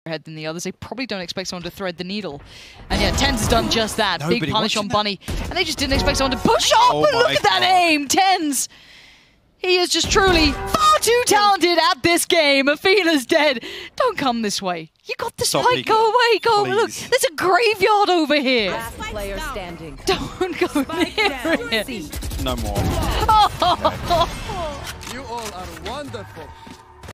head than the others. They probably don't expect someone to thread the needle. And yeah, Tenz has done just that. Big punish on Bunny. And they just didn't expect someone to push off, but look at that aim! Tenz! He is just truly far too talented at this game. Athena's dead. Don't come this way. You got the spike. Go away. Go. Look, there's a graveyard over here. Last player standing. Don't go near it. No more. Oh. You all are wonderful.